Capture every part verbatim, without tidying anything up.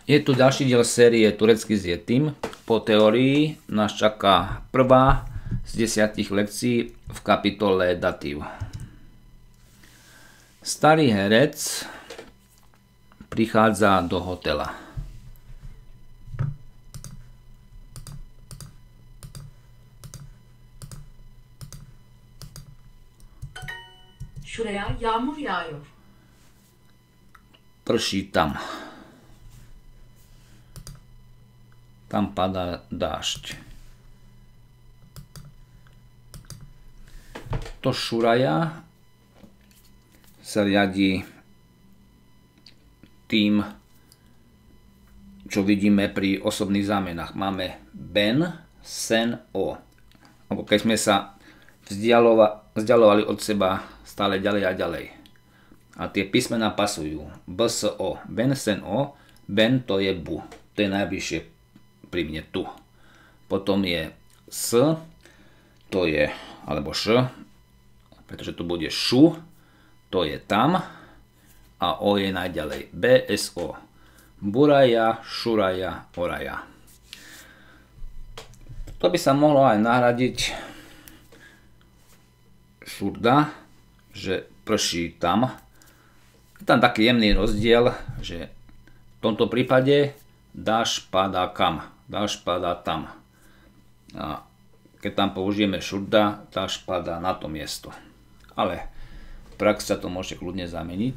Je tu ďalší diel série Turecký s Yetim. Po teórii nás čaká prvá z desiatich lekcií v kapitole Datív. Starý herec prichádza do hotela. Şuraya yağmur yağıyor. Prší tam. Tam padá dážď. To šuraja sa riadi tým, čo vidíme pri osobných zámenách. Máme ben, sen, o. Alebo keď sme sa vzdialovali od seba stále ďalej a ďalej. A tie písmená pasujú. B, s, o. Ben, sen, o. Ben to je bu. To je najvyššie pri mne tu. Potom je s, to je, alebo š, pretože tu bude šu, to je tam. A o je najďalej. B, s, o. Buraja, šuraja, oraja. To by sa mohlo aj nahradiť šurda, že prší tam. Je tam taký jemný rozdiel, že v tomto prípade dážď padá kam. Dážď padá tam. A keď tam použijeme šurda, dážď padá na to miesto. Ale v praxi sa to môže kľudne zameniť.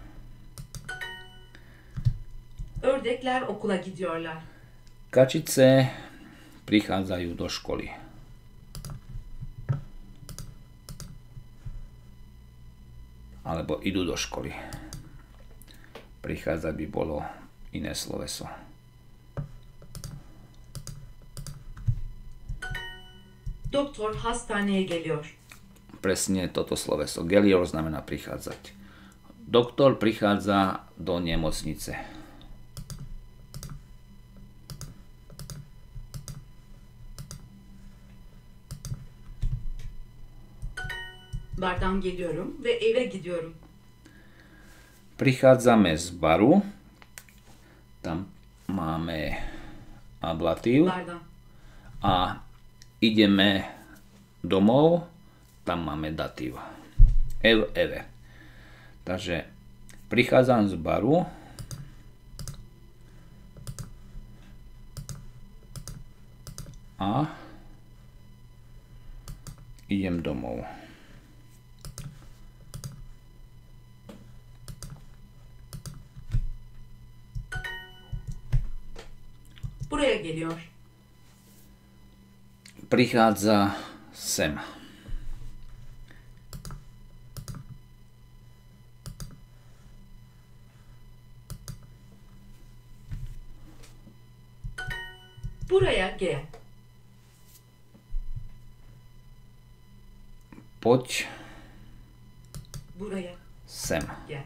Ördekler okula gidiyorlar. Kačice prichádzajú do školy. Alebo idú do školy. Prichádzať by bolo iné sloveso. Doktor hastaneye geliyor. Presne toto sloveso. Gelior znamená prichádzať. Doktor prichádza do nemocnice. Bardan geliyorum ve eve gidiyorum. Prichádzame z baru. Tam máme ablatív. Bardan. A ideme domov. Tam máme datív. Ev, eve. Takže prichádzam z baru. A idem domov. Buraya geliyor. Prichádza sem. Buraya gel. Poď Buraya sem. gel.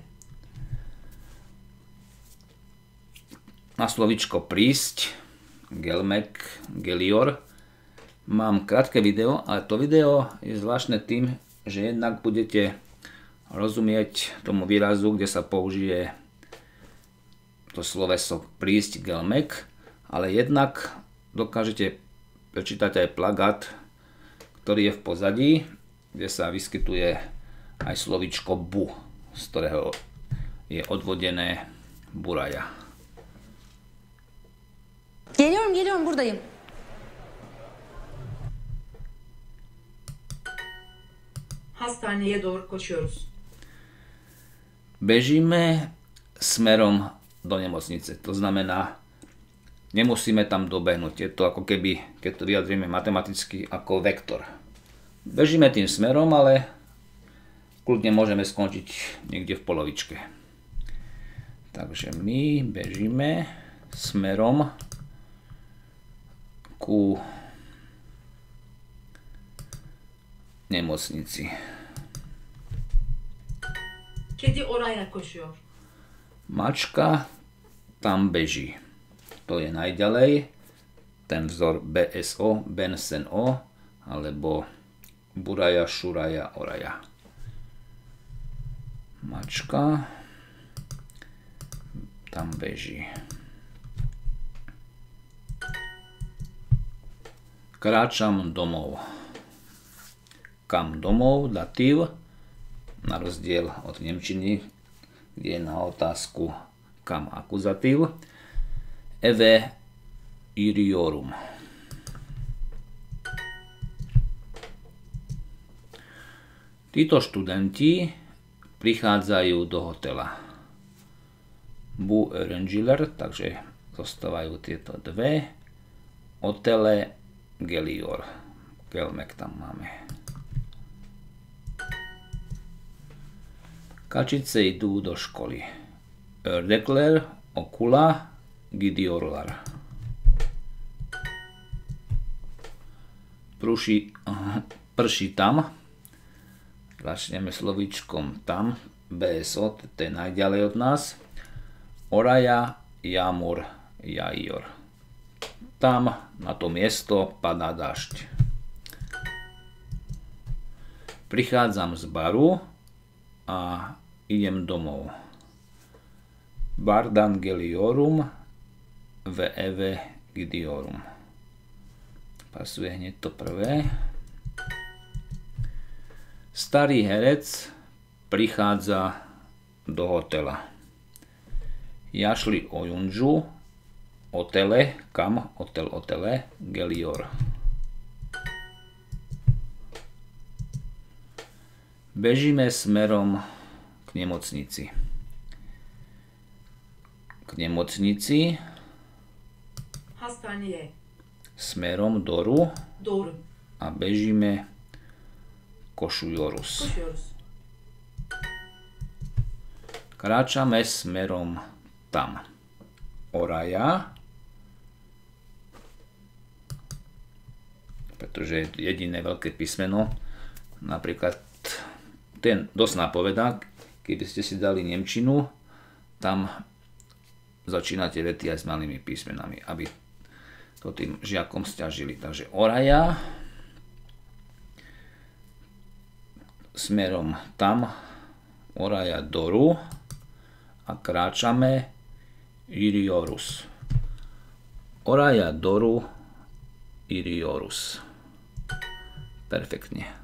Na slovičko prísť, gelmek, gelior, mám krátke video, ale to video je zvláštne tým, že jednak budete rozumieť tomu výrazu, kde sa použije to sloveso prísť, gelmek, ale jednak dokážete prečítať aj plagát, ktorý je v pozadí, kde sa vyskytuje aj slovičko bu, z ktorého je odvodené buraja. Geliyorum, geliyorum, buradayım. Hastaneye doğru koşuyoruz. Bežíme smerom do nemocnice. To znamená, nemusíme tam dobehnúť. Je to ako keby, keď to vyjadríme matematicky, ako vektor. Bežíme tým smerom, ale kľudne môžeme skončiť niekde v polovičke. Takže my bežíme smerom ku nemocnici. Kedi oraya koşuyor. Mačka tam beží. To je najďalej. Ten vzor B S O, ben, sen, o, alebo buraja, šuraja, oraja. Mačka tam beží. Kráčam domov. Kam domov, datív, na rozdiel od nemčiny, kde je na otázku kam akuzatív. Eve iriorum. Títo študenti prichádzajú do hotela. Bu Erangiller, takže zostávajú tieto dve. Hotele gelior. Gelmek tam máme. Kačice idú do školy. Ördekler, okula, gidiorlar. Prúši, prší tam. Začneme slovíčkom tam. bé es o, to je najďalej od nás. Oraja, jamur, jajor. Tam, na to miesto, padá dažď. Prichádzam z baru a idem domov. Bardan geliorum ve eve gidiorum. Pasuje hneď to prvé. Starý herec prichádza do hotela. Jašli o Junžu, hotele, kam, hotel, hotele, gelior. Bežíme smerom k nemocnici. K nemocnici. Hastaneye. Smerom doru. Doğru. A bežíme košuyoruz. Koşuyoruz. Kráčame smerom tam. Oraja. Pretože je jediné veľké písmeno. Napríklad ten dosť nápovedá, keby ste si dali nemčinu, tam začínate vety aj s malými písmenami, aby to tým žiakom sťažili. Takže oraja, smerom tam, oraja doru a kráčame iriorus. Oraja doru iriorus. Perfektne.